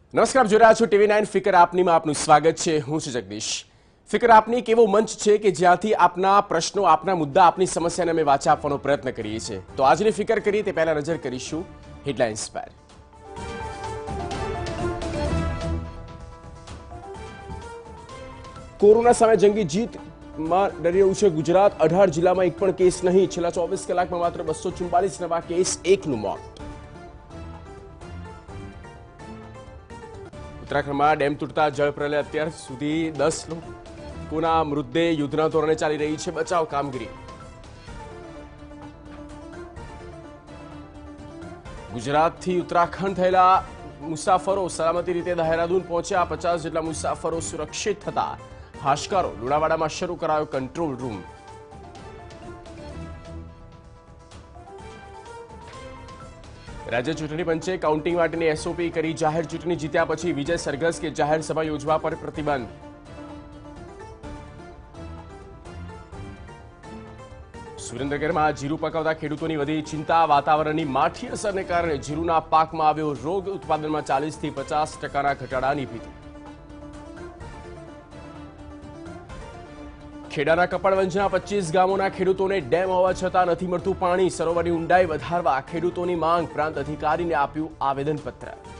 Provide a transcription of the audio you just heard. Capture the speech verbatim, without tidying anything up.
નમસ્કાર, જોઈ રહ્યા છો ટીવી નાઇન ફિકર આપનીમાં આપનું સ્વાગત છે। હું છું જગદીશ। ફિકર આપની એક એવો મંચ છે કે જ્યાંથી આપના પ્રશ્નો, આપના મુદ્દા, આપની સમસ્યાને અમે વાચા આપવાનો પ્રયત્ન કરીએ છીએ। તો આજની ફિકર કરીએ તે પહેલા નજર કરીશું હેડલાઇન્સ પર। કોરોના સામે જંગી જીતમાં ડરી રહ્યું છે ગુજરાત। અઢાર જિલ્લામાં એક પણ કેસ નહીં। છેલ્લા ચોવીસ કલાકમાં માત્ર બસો ચુમ્બાલીસ નવા કેસ, એકનું મોત। ઉત્તરાખંડમાં ડેમ તૂટતા જળ પ્રલય, અત્યાર સુધી દસ લોકોના મૃતદેહ, યુદ્ધના ધોરણે ચાલી રહી છે બચાવ કામગીરી। ગુજરાતથી ઉત્તરાખંડ થયેલા મુસાફરો સલામતી રીતે દહેરાદૂન પહોંચ્યા। પચાસ જેટલા મુસાફરો સુરક્ષિત થતા હાશકારો। લુણાવાડામાં શરૂ કરાયો કંટ્રોલ રૂમ। રાજ્ય ચૂંટણી પંચે કાઉન્ટિંગ માટેની એસઓપી કરી જાહેર। ચૂંટણી જીત્યા પછી વિજય સરઘસ કે જાહેર સભા યોજવા પર પ્રતિબંધ। સુરેન્દ્રનગરમાં જીરું પકાવતા ખેડૂતોની વધી ચિંતા। વાતાવરણની માઠી અસરને કારણે જીરુના પાકમાં આવ્યો રોગ। ઉત્પાદનમાં ચાલીસ થી પચાસ ટકાના ઘટાડાની ભીતિ। ખેડાના કપડવંજના પચીસ ગામોના ખેડૂતોને ડેમ હોવા છતાં નથી મળતું પાણી। સરોવરની ઊંડાઈ વધારવા ખેડૂતોની માંગ। પ્રાંત અધિકારીને આપ્યું આવેદનપત્ર।